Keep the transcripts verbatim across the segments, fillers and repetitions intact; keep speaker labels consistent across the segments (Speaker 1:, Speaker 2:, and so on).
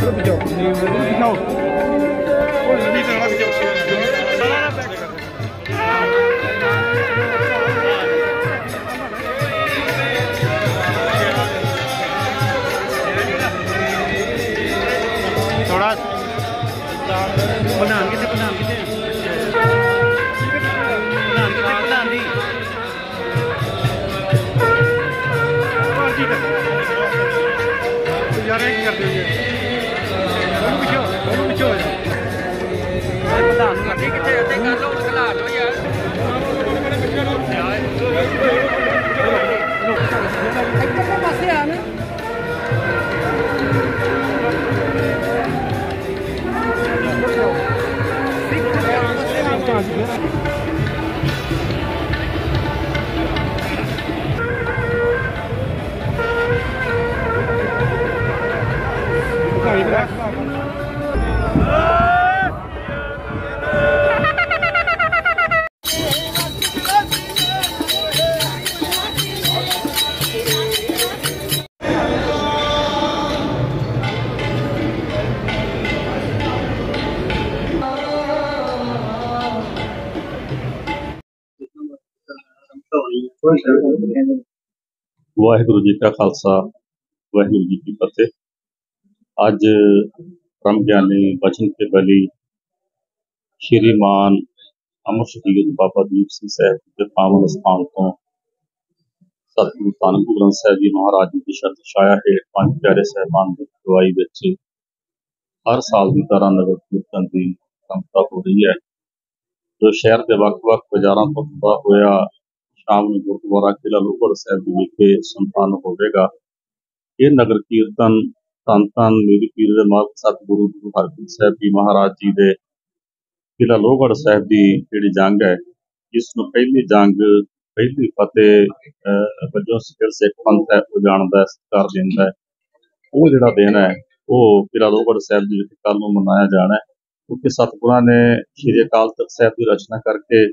Speaker 1: थोड़ा प्रधान कितने प्रधान कितने प्रधान कितने प्रधान जी यार एक कर दीजिए दोनों पीछे दोनों पीछे हो जाए प्रधान लगे कितने रहते कर लो निकला लो यार इधर के पास है ना
Speaker 2: वाहिगुरु जी का खालसा वाहिगुरु जी की फतेह। अज परम ज्ञानी बचन के बली श्रीमान अमर शहीद बाबा दीप सिंह साहब के पावन स्थान तो सतगुरु धन गुरु ग्रंथ साहब जी महाराज जी की शर्त छाया हेठ पंज प्यारे साहबान की अगवाई विच हर साल की तरह नगर कीर्तन की परंपरा हो रही है, जो शहर के वक्-वक् बाजारों तो खुदा होया शाम में गुरुद्वारा किला लोहगढ़ साहब विखे संपन्न होगा। ये नगर कीर्तन धन धन मेरी पीर दे मालक सतगुरु गुरु हरगोबिंद साहब जी महाराज जी दे किला लोहगढ़ साहब की जिहड़ी जंग है, जिसनूं पहली जंग पहली फतेह वजों सिख पंथ है वो जानदा सत्कार दिंदा है। वो जिहड़ा दिन है वो किला लोहगढ़ साहब जी विखे कल नूं मनाया जाना है, क्योंकि सतगुरां ने श्री अकाल तख्त साहब की रचना करके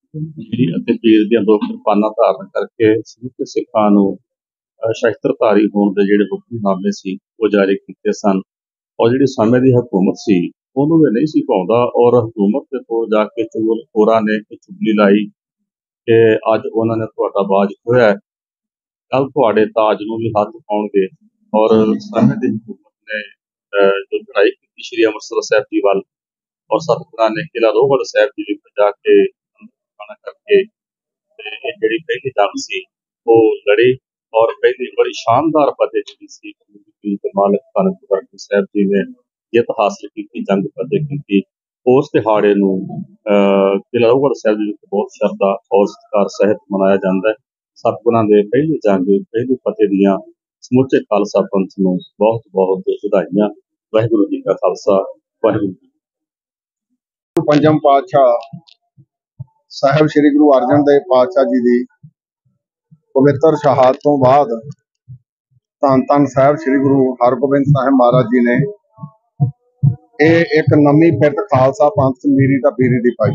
Speaker 2: पीर दियां दो किरपानां धारण करके समूचे सिखां नूं शास्त्रधारी होने के जिहड़े हुक्मनामे सी वो जारी किए सन। और जिहड़ी समय की हुकूमत सी उहनूं भी नहीं सी पाउंदा, और हुकूमत के कोल जाके चुगलखोरां ने चुगली लाई कि अज उन्होंने तुहाडा बाज खोया है, कल तुहाडे ताज नूं भी हथ पाउणगे। और समय की हुकूमत ने जो लड़ाई की श्री अमृतसर साहब जी वल, और सतगुरां ने किला लोहगढ़ साहब जी विच जाके करके जिहड़ी पहली जंग सी वो लड़ी, और पहली बड़ी शानदार फतेह जिहड़ी सी पीर दे मालक धन गुरु हरगोबिंद साहब जी ने जित हासिल की, जंग फतेह की। उस दिहाड़े नूं किला लोहगढ़ साहब जी बहुत श्रद्धा और सत्कार सहित मनाया जाता है। सतगुरां दे पहली जंग पहली फतेह दियां समूचे खालसा पंथ नूं बहुत बहुत ਵਧਾਈਆਂ। वाहिगुरु जी का खालसा वाहिगुरु जी।
Speaker 3: पंजम पातशाह साहब श्री गुरु अर्जन देव पातशाह जी की पवित्र शहादत तो बाद धन धन साहब श्री गुरु हरगोबिंद साहब महाराज जी ने ये एक नवी फिरत खालसा पंथ मीरी ता पीरी दी पाई,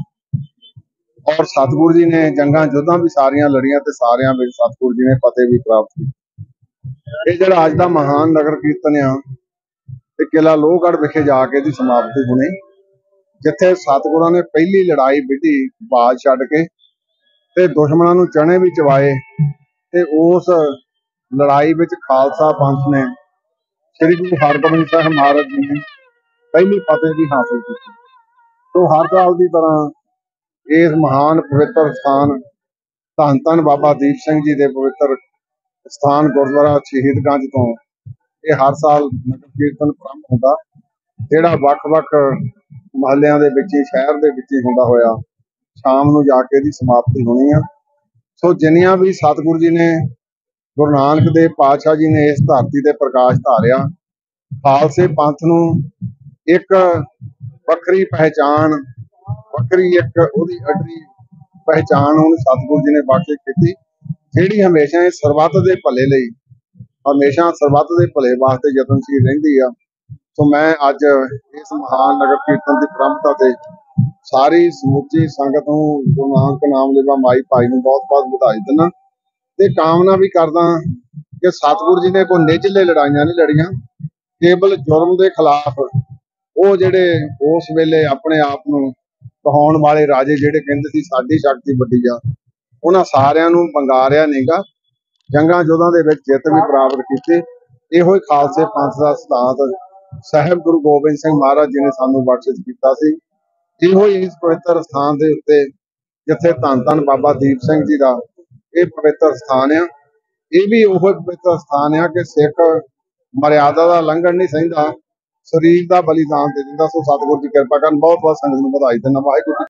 Speaker 3: और सतगुरु जी ने जंगा युद्धां भी सारियां लड़ियां ते सारियां विच सतगुरु जी ने फतेह भी प्राप्त की। ये जिहड़ा अज दा महान नगर कीर्तन आ ते किला लोहगढ़ विखे जाके दी समाप्ति होनी, जिथे सतगुरां ने पहली लड़ाई विधी बाज छड्ड के ते दुश्मनां नूं चने भी चवाए, ते उस लड़ाई विच खालसा पंथ ने श्री गुरु हरगोबिंद साहब महाराज जी ने पहली फतेह भी हासिल की। तो हर साल की तरह इस महान पवित्र स्थान धन धन बाबा दीप सिंह जी के पवित्र स्थान गुरुद्वारा शहीदगंज तो ये हर साल नगर कीर्तन प्रारंभ होता, जिहड़ा वख-वख महलियां दे विच शहर दे विच हुंदा होया शाम नूं जाके दी समाप्ति होनी है। सो जिन्नियां भी सतगुरु जी ने गुरु नानक देव पातशाह जी ने इस धरती ते प्रकाश धारिया, खालसे पंथ नूं एक वखरी पहचान वखरी एक उहदी अडरी पहचान उहनूं सतगुरु जी ने बख्शिश कीती, जिहड़ी हमेशा सरबत दे भले लई हमेशा सरबत दे भले वास्ते यतनशील रहिंदी आ। तो मैं अज इस महान नगर कीर्तन की परंपरा से सारी समूची संगत नूं गुरु नानक नाम लेवा माई भाई नूं बहुत बहुत बधाई दिना ते कामना भी करदा कि सतगुरु जी ने कोई निजले लड़ाइयां नहीं लड़ियां, ਕੇਵਲ ਜੁਰਮ ਦੇ ਖਿਲਾਫ ਉਹ ਜਿਹੜੇ ਉਸ ਵੇਲੇ ਆਪਣੇ ਆਪ ਨੂੰ ਕਹਾਉਣ ਵਾਲੇ ਰਾਜੇ ਜਿਹੜੇ ਕਹਿੰਦੇ ਸੀ ਸਾਡੀ ਸ਼ਕਤੀ ਵੱਡੀ ਆ, ਉਹਨਾਂ ਸਾਰਿਆਂ ਨੂੰ ਵੰਗਾਰਿਆ ਨੀਗਾ। ਜੰਗਾਂ ਯੁੱਧਾਂ ਦੇ ਵਿੱਚ ਜਿੱਤ ਵੀ ਪ੍ਰਾਪਤ ਕੀਤੀ। ਇਹੋ ਹੀ ਖਾਲਸੇ ਪੰਥ ਦਾ ਸਿਧਾਂਤ ਸਾਹਿਬ ਗੁਰੂ ਗੋਬਿੰਦ ਸਿੰਘ ਮਹਾਰਾਜ ਜੀ ਨੇ ਸਾਨੂੰ ਬਖਸ਼ਿਸ਼ ਕੀਤਾ ਸੀ। ਇਹੋ ਹੀ ਇਸ ਪਵਿੱਤਰ ਸਥਾਨ ਦੇ ਉੱਤੇ ਜਿੱਥੇ ਧੰਨ ਧੰਨ ਬਾਬਾ ਦੀਪ ਸਿੰਘ ਜੀ ਦਾ ਇਹ ਪਵਿੱਤਰ ਸਥਾਨ ਆ, ਇਹ ਵੀ ਉਹ ਪਵਿੱਤਰ ਸਥਾਨ ਆ ਕਿ ਸਿੱਖ ਮਰਿਆਦਾ ਦਾ ਲੰਘਣ ਨਹੀਂ ਸਹਿੰਦਾ, ਸਰੀਰ ਦਾ ਬਲੀਦਾਨ ਦੇ ਦਿੰਦਾ। ਸੋ ਸਤਿਗੁਰੂ ਦੀ ਕਿਰਪਾ ਕਰਨ। ਬਹੁਤ ਬਹੁਤ ਸੰਗਤ ਨੂੰ ਵਧਾਈ ਦਿੰਦਾ। ਵਾਹਿਗੁਰੂ।